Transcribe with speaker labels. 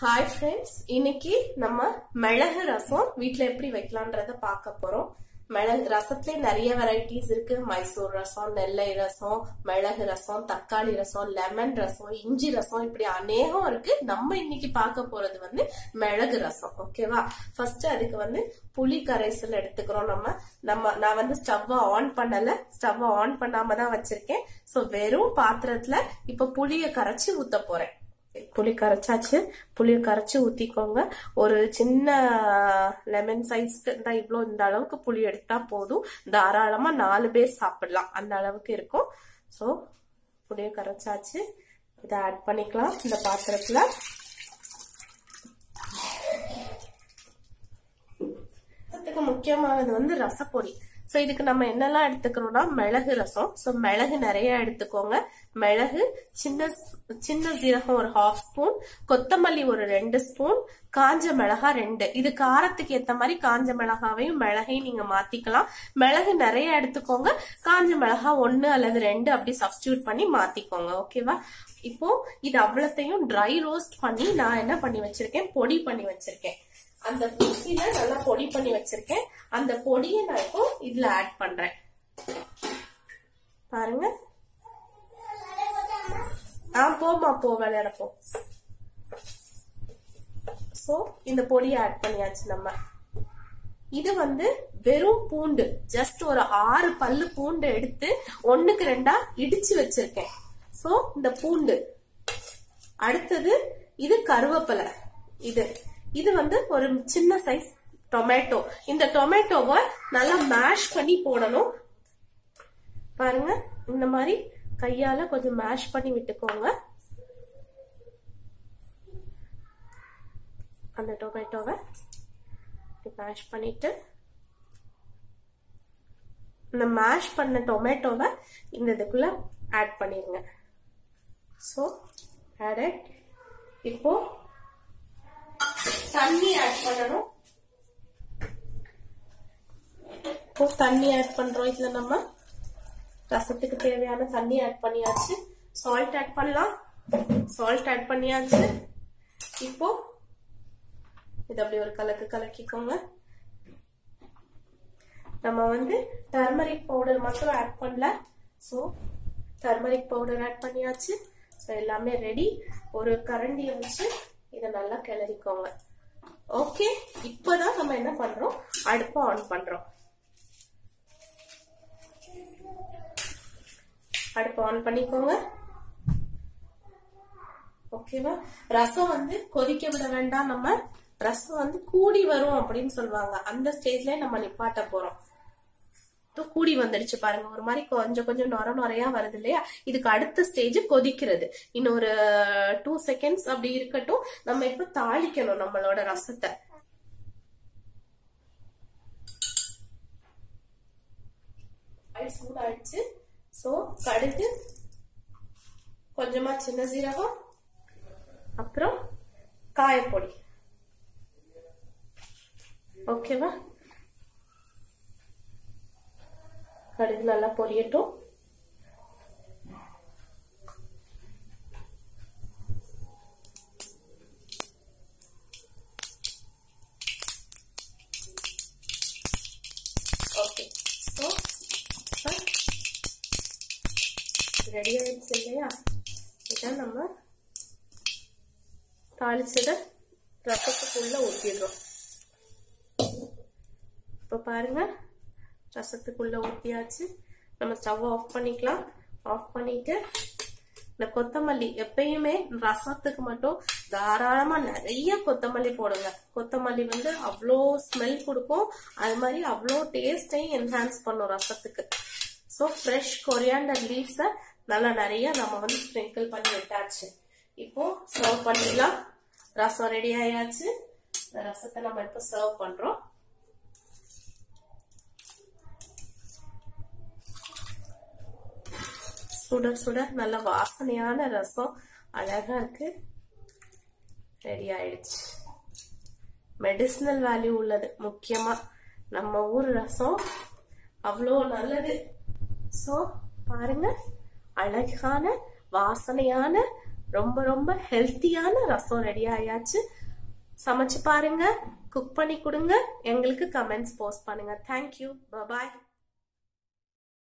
Speaker 1: Hi friends, இன்னைக்கு நம்ம மிளகு ரசம் வீட்ல எப்படி வைக்கலாம்ன்றத பார்க்க போறோம். மிளகு ரசத்துல நிறைய வெரைட்டிஸ் இருக்கு. மைசூர் ரசம், நெல்லை ரசம், மிளகு ரசம், தக்காளி ரசம், லெமன் ரசம், இஞ்சி ரசம், இப்படி அநேகம் இருக்கு. நம்ம இன்னைக்கு பார்க்க போறது மிளகு ரசம். ஓகேவா? ஃபர்ஸ்ட் அதுக்கு புளி கரைசல் எடுத்துக்கிறோம். நான் ஸ்டவ் ஆன் பண்ணல, ஸ்டவ் ஆன் பண்ணாம தான் வச்சிருக்கேன். சோ வெறும் பாத்திரத்துல இப்ப புளிய கரைச்சி ஊத்த போறேன். புளி கரைச்சாச்சு. புளிய கரைச்சி ஊத்திக்கோங்க. ஒரு சின்ன லெமன் சைஸ்க்கு இவ்வளவு இந்த அளவுக்கு புளி எடுத்தா போதும். தாராளமா 4 பேர் சாப்பிடலாம், அந்த அளவுக்கு இருக்கும். சோ புளிய கரைச்சாச்சு. இதை ஆட் பண்ணிக்கலாம் இந்த பாத்திரத்துல. முக்கியமானது ரசப்பொடி. சோ இதுக்கு நம்ம என்னெல்லாம் எடுத்துக்கிறோம்னா, மிளகு ரசம். சோ மிளகு நிறைய எடுத்துக்கோங்க. மிளகு, சின்ன சீரகம் ஒரு 1/2 ஸ்பூன், கொத்தமல்லி ஒரு 2 ஸ்பூன், காஞ்ச மிளகா 2. இது காரத்துக்கு ஏத்த மாதிரி காஞ்ச மிளகாவையும் மிளகையும் நீங்க மாத்திக்கலாம். மிளகு நிறைய எடுத்துக்கோங்க, காஞ்ச மிளகா 1 அல்லது 2 அப்படி சப்ஸ்டியூட் பண்ணி மாத்திக்கோங்க. ஓகேவா? இப்போ இது அவ்வளத்தையும் ட்ரை ரோஸ்ட் பண்ணி நான் என்ன பண்ணி வச்சிருக்கேன், பொடி பண்ணி வச்சிருக்கேன். அந்த மிக்ஸில நல்லா பொடி பண்ணி வச்சிருக்கேன். அந்த பொடியை நான் இப்போ இதுல ஆட் பண்றேன். பாருங்க. போமா, விளையாட போ. சோ இந்த பொடியை ஆட் பண்ணியாச்சு. நம்ம இது வெறும் பூண்டு, ஜஸ்ட் ஒரு 6 பல்லு பூண்டு எடுத்து 1க்கு 2 இடிச்சு வச்சிருக்கேன். சோ இந்த பூண்டு. அடுத்தது இது கருவேப்பிலை. இது ஒரு சின்ன சைஸ் டொமேட்டோ. இந்த டொமேட்டோவை நல்லா மேஷ் பண்ணி போடணும். பாருங்க, இந்த மாதிரி கையால கொஞ்சம் மேஷ் பண்ணி விட்டுக்கோங்க. அந்த டொமேட்டோவை மேஷ் பண்ணிட்டு, இந்த மேஷ் பண்ண டொமேட்டோவை இந்த இதுக்குள்ள ஆட் பண்ணிருங்க. So add. இப்போ தண்ணி ஆட் பண்ணணும். இப்போ தண்ணி ஆட் பண்றோம். இதுல நம்ம ரசத்துக்கு தேவையான தண்ணி ஆட் பண்ணியாச்சு. சால்ட் ஆட் பண்ணலாம். சால்ட் ஆட் பண்ணியாச்சு. இப்போ இது அப்படி ஒரு கலக்கிக்கோங்க. நம்ம டர்மரிக் பவுடர் மட்டும் ஆட் பண்ணல. சோ டர்மரிக் பவுடர் ஆட் பண்ணியாச்சு. சோ எல்லாமே ரெடி. ஒரு கரண்டியை வச்சு இதை நல்லா கிளறிக்கோங்க. ஓகே, இப்பதான் நம்ம என்ன பண்றோம், அடுப்பை ஆன் பண்றோம். அடுப்பை ஆன் பண்ணிக்கோங்க. ஓகேவா? ரசம் கொதிக்க விட வேண்டாம். நம்ம ரசம் கூடி வரும் அப்படின்னு சொல்லுவாங்க. அந்த ஸ்டேஜ்ல நம்ம நிப்பாட்ட போறோம். கூடி வந்துடுச்சு பாருங்க. ஒரு மாதிரி கொஞ்சம் நுரையா வருது இல்லையா? இதுக்கு அடுத்த ஸ்டேஜ் கொதிக்கிறது. இன்னும் ஒரு 2 செகண்ட்ஸ் அப்படி இருக்கட்டும். நம்ம இப்ப தாளிக்கணும் நம்மளோட ரசத்தை. சூடாயிடுச்சு. சோ கடுகு, கொஞ்சமா சின்ன சீரகம், அப்புறம் காயப்பொடி. ஓகேவா? கடுகு நல்லா பொரியட்டும். ஓகே, சோ ரெடி ஆயிடுச்சு இல்லையா? இதான் நம்ம தாளிச்சத ரசத்துக்குள்ள ஊத்திடுறோம். இப்ப பாருங்க, ரசத்துக்குள்ள ஊத்தியாச்சு. நம்ம ஸ்டவ் ஆஃப் பண்ணிக்கலாம். ஆஃப் பண்ணிட்டு இந்த கொத்தமல்லி, எப்பயுமே ரசத்துக்கு மட்டும் தாராளமா நிறைய கொத்தமல்லி போடுங்க. கொத்தமல்லி அவ்வளோ ஸ்மெல் கொடுக்கும். அது மாதிரி அவ்வளோ டேஸ்டையும் என்ஹான்ஸ் பண்ணும் ரசத்துக்கு. சோ ஃப்ரெஷ் கொரியாண்டர் லீவ்ஸ நல்லா நிறைய நம்ம ஸ்ப்ரிங்கிள் பண்ணி விட்டாச்சு. இப்போ சர்வ் பண்ணிடலாம். ரசம் ரெடி ஆயாச்சு. ரசத்தை நம்ம இப்ப சர்வ் பண்றோம். சுட சுட நல்ல வாசனையான ரசம் அழகா இருக்கு. ரெடி ஆயிடுச்சு. மெடிசினல் வேல்யூ உள்ளது. முக்கியமா நம்ம ஊர் ரசம் அவ்வளோ நல்லது. சோ பாருங்க, அழகான வாசனையான ரொம்ப ரொம்ப ஹெல்த்தியான ரசம் ரெடி ஆயாச்சு. சமைச்சு பாருங்க, குக் பண்ணி கொடுங்க, எங்களுக்கு கமெண்ட்ஸ் போஸ்ட் பண்ணுங்க. தேங்க்யூ, பாய்.